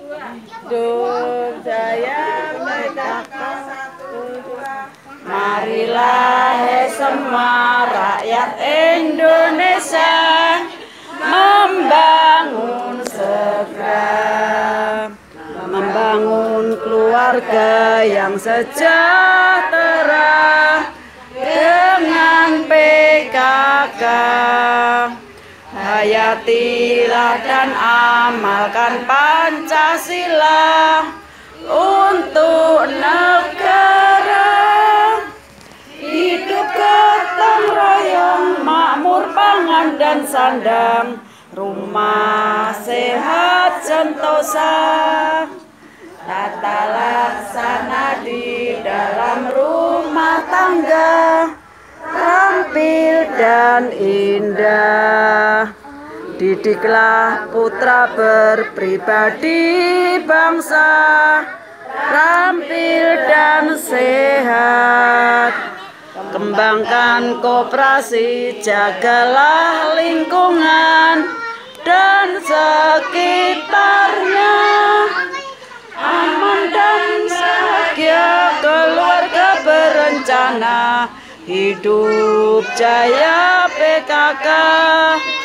Hidup jaya PKK. Marilah semua rakyat Indonesia membangun segera, membangun keluarga yang sejahtera dengan PKK. Hayatilah dan amalkan Pancasila untuk negara. Hidup gotong royong, makmur pangan dan sandang, rumah sehat sentosa. Tata laksana di dalam rumah tangga rampil dan indah. Didiklah putra berpribadi bangsa rampil dan sehat. Kembangkan koperasi, jagalah lingkungan dan sekitarnya. Aman dan bahagia keluarga berencana. Hidup jaya PKK.